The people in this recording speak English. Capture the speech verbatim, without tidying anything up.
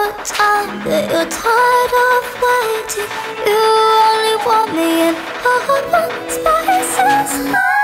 time that you're tired of waiting. You only want me in hot spices.